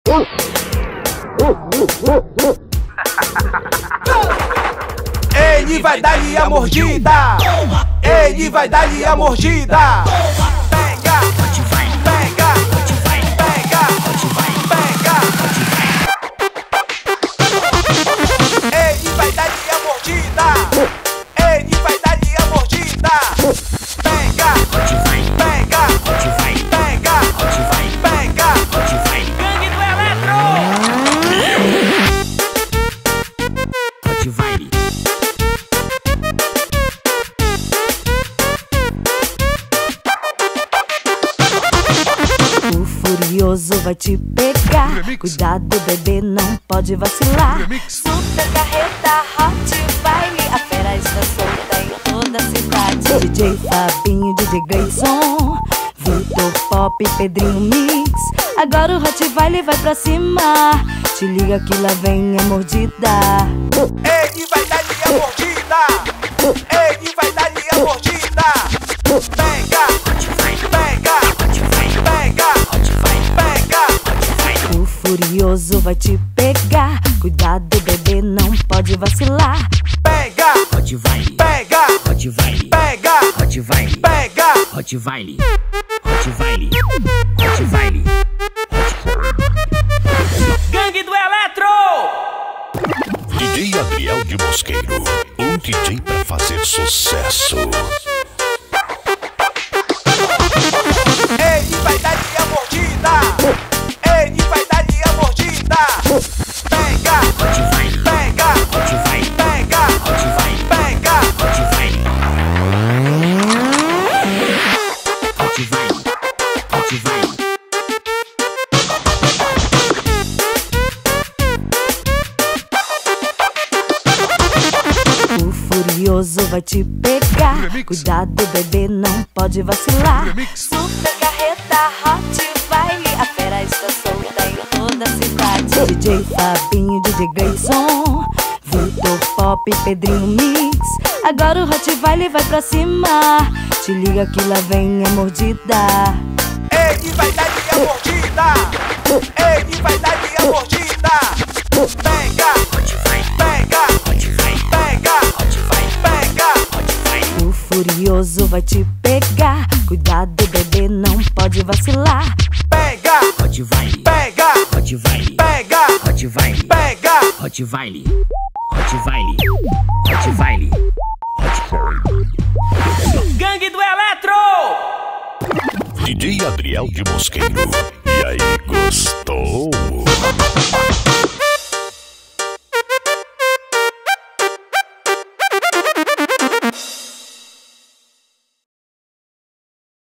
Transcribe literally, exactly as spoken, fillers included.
Ele vai dar-lhe a mordida. Ele vai dar-lhe a mordida. Pega, pega, pega, pega. Ele vai dar-lhe a mordida. Ele vai dar-lhe a mordida. Pega, pega, pega, pega. Gangue do Eletro! Hotwire. O furioso vai te pegar. Cuidado, bebê, não pode vacilar. Super carreta Hotwire, a fera está solta em toda a cidade. D J Fabinho, D J Grayson, Vitor Pop, Pedrinho Mix. Agora o Hotwire vai pra cima. Te liga que lá vem a mordida. Ele vai dar-lhe a mordida. Ele vai dar-lhe a mordida. Pega, pega, pega, pega. O furioso vai te pegar. Cuidado, bebê, não pode vacilar. Pega, Hotwire. pega, Hotwire. pega, Hotwire. pega. Hotwire. Hotwire. Hotwire. Gangue do Eletro! D J Adriel de Mosqueiro, um D J pra fazer sucesso. Ele vai dar-lhe a mordida. Ele vai dar-lhe a mordida. Pega, Hotwire. pega, Hotwire. pega, Hotwire. pega. Hotwire. Hotwire. Hotwire. O furioso vai te pegar. Cuidado, bebê, não pode vacilar. Super carreta Hotwire, a fera está solta em toda a cidade. D J Fabinho, D J Grayson, Vitor Pop, Pedrinho Mix. Agora o Hotwire vai pra cima. Te liga que lá vem a mordida. Ele vai dar-lhe a mordida. Ele vai dar-lhe a mordida. Pega, pega, pega, pega. O furioso vai te pegar. Cuidado, bebê, não pode vacilar. Pega, Hotwire. pega, Hotwire. pega, Hotwire. pega. Hotwire. Hotwire. Hotwire. Gangue do Eletro! D J Adriel de Mosqueiro. E aí, gostou?